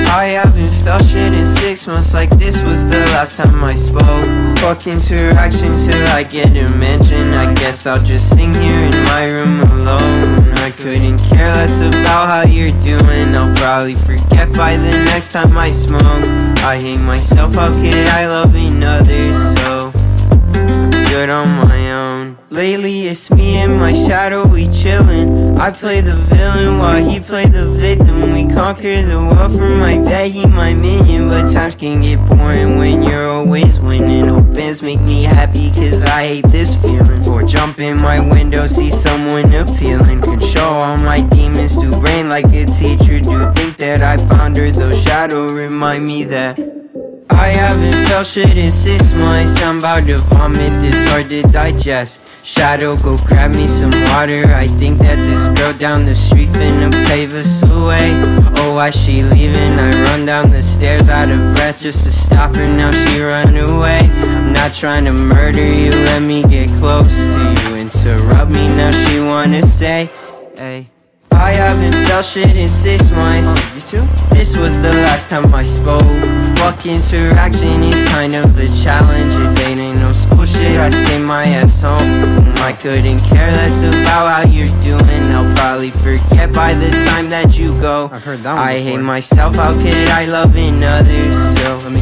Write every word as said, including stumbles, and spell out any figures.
I haven't felt shit in six months, like this was the last time I spoke. Fuck interaction till I get a mention. I guess I'll just sing here in my room alone. I couldn't care less about how you're doing. I'll probably forget by the next time I smoke. I hate myself, how could I love others so good on my own? Lately it's me and my shadow, we chillin'. I play the villain while he play the victim. We conquer the world from my bed, he my minion. But times can get boring when you're always winning. Hope bands make me happy cause I hate this feeling. Or jump in my window, see someone appealing. Control all my demons, do brain like a teacher. Do think that I found her, though shadow remind me that I haven't felt shit in six months. I'm about to vomit, this hard to digest. Shadow, go grab me some water. I think that this girl down the street finna pave us away. Oh, why she leaving? I run down the stairs out of breath just to stop her, now she run away. I'm not trying to murder you, let me get close to you. Interrupt me, now she wanna say, hey, I haven't felt shit in six months. Oh, you too? This was the last time I spoke. Fuck interaction is kind of a challenge. If it ain't no school shit, I stay my ass home. I couldn't care less about how you're doing. I'll probably forget by the time that you go. I've heard that one I before. hate myself, how could I love in others? So